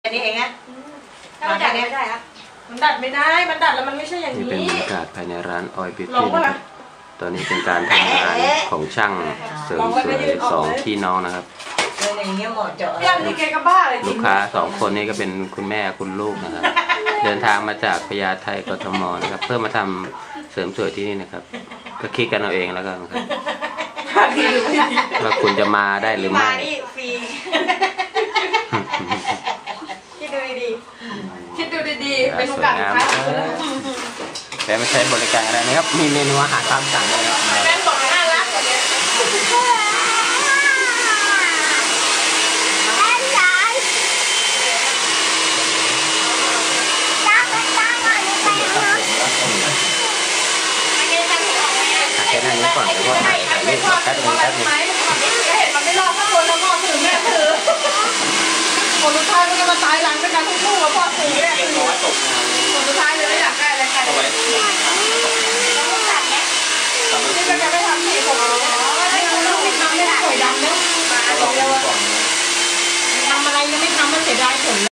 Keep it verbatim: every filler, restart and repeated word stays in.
นี่เองอะมันดัดไม่ได้อะมันดัดไม่ได้มันดัดแล้วมันไม่ใช่อย่างนี้นี่เป็นบรรยากาศภายในร้านออยบิวตี้นะครับตอนนี้เป็นการทำงานของช่างเสริมสวยสองพี่น้องนะครับลูกค้าสองคนนี้ก็เป็นคุณแม่คุณลูกนะครับเดินทางมาจากพญาไทกทมนะครับเพื่อมาทำเสริมสวยที่นี่นะครับก็คิดกันเอาเองแล้วกันครับว่าคุณจะมาได้หรือไม่ฟรีคิดดูดีๆคิดดูดีๆเป็นโอกาสท้ายแต่ไม่ใช่บริการอะไรนะครับมีเมนูอาหารตามสั่งเลยครับแม่บอกน่ารักกว่านี้แค่นั้นก่อนแล้วก็ถ่ายถ่ายรูปแป๊บนึงแป๊บนึงเห็นมันไม่รอดสักคนแล้วพ่อถือแม่ถือคนสุดท้ายมันก็มาตายหลังด้วยกันทั้งคู่กับพ่อถือแม่ถือคนสุดท้ายเลยอยากได้อะไรใครนี่ก็จะไม่ทำสีผมไม่ทำลูกไม่ทำไม่สวยดำเนาะทำอะไรยังไม่ทำมันเสียดายผล